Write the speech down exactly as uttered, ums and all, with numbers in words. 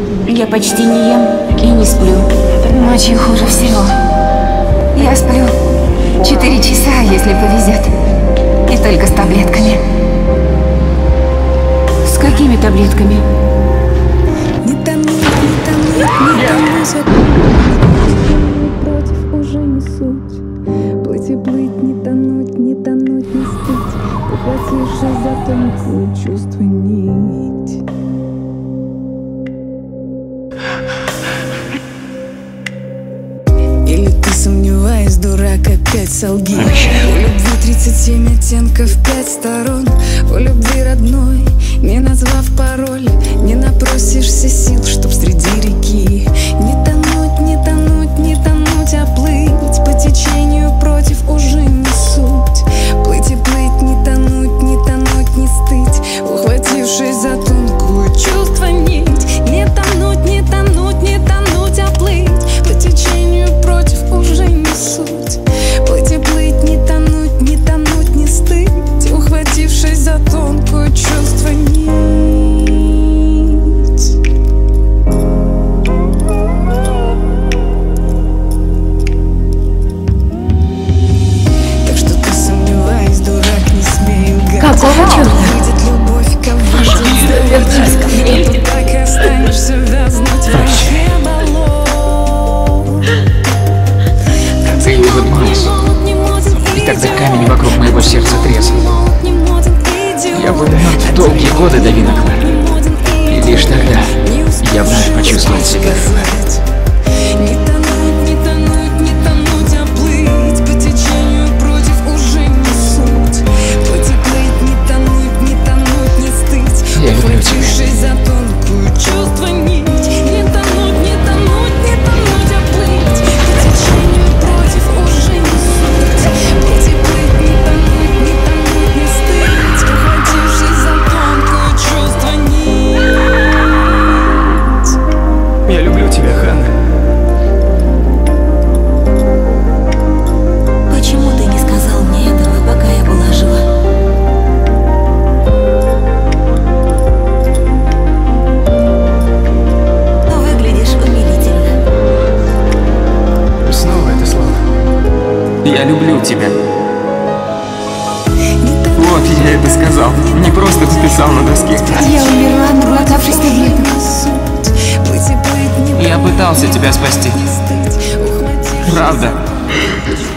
Я почти не ем и не сплю. Ночью хуже всего. Я сплю четыре часа, если повезет. И только с таблетками. С какими таблетками? Не тону, не тону, не тону. Против уже не суть. Плыть и плыть, не тонуть, не тонуть, не стыть. Ухватившись за тонкую чувство нить. Или ты, сомневаясь, дурак, опять солги. У любви тридцать семь оттенков, пять сторон. У любви родной, не назвав пароль, не напросишься сил, чтоб среди реки не тонуть, не тонуть, не тонуть, а плыть по течению против уже не суть. Плыть и плыть, не тонуть, не тонуть, не стыть, ухватившись за тонкую чувство нить. Не тонуть, не тонуть, не тонуть, а плыть по течению против уже не суть. Плыть и плыть, не тонуть, не тонуть, не стыть, ухватившись за тонкую чувство нить. Так что ты, сомневаясь, дурак, не смей лгать. Какого черта? Видит любовь, кого Вернись ко мне. ты так и останешься вязнуть в волне болот. Ты улыбнулась, и тогда камень вокруг моего сердца треснул. Я был мертв долгие годы до винокла, и лишь тогда я вновь почувствовал себя живым. Не тонуть, не тонуть, не тонуть, а плыть по течению против уже не суть. Плыть и плыть, не тонуть, не тонуть, не стыть, Я люблю тебя. ухватившись за тонкую чувство нить. Не тонуть, не тонуть, не тонуть, а плыть по течению против уже не суть. Плыть и плыть, не тонуть, не тонуть, не стыть, ухватившись за тонкую чувство нить. Я люблю тебя, Ханна. Почему ты не сказал мне этого, пока я была жива? Выглядишь умилительно. Снова это слово. Я люблю тебя. Вот я это сказал. Не просто написал на доске. Я умерла, наглотавшись таблеток. Я пытался тебя спасти. Правда.